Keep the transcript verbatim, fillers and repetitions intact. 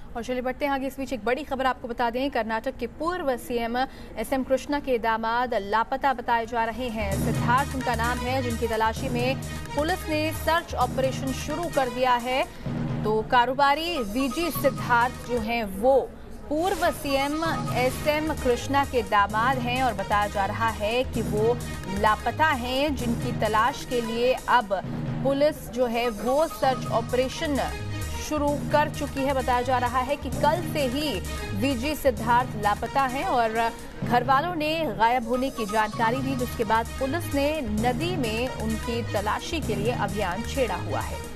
और चलिए बढ़ते हैं आगे। इस बीच एक बड़ी खबर आपको बता दें, कर्नाटक के पूर्व सीएम एस एम कृष्णा के दामाद लापता बताए जा रहे हैं। सिद्धार्थ उनका नाम है, जिनकी तलाशी में पुलिस ने सर्च ऑपरेशन शुरू कर दिया है। तो कारोबारी वीजी सिद्धार्थ जो हैं वो पूर्व सीएम एस एम कृष्णा के दामाद हैं और बताया जा रहा है कि वो लापता हैं, जिनकी तलाश के लिए अब पुलिस जो है वो सर्च ऑपरेशन शुरू कर चुकी है। बताया जा रहा है कि कल से ही वीजी सिद्धार्थ लापता हैं और घर वालों ने गायब होने की जानकारी दी, जिसके बाद पुलिस ने नदी में उनकी तलाशी के लिए अभियान छेड़ा हुआ है।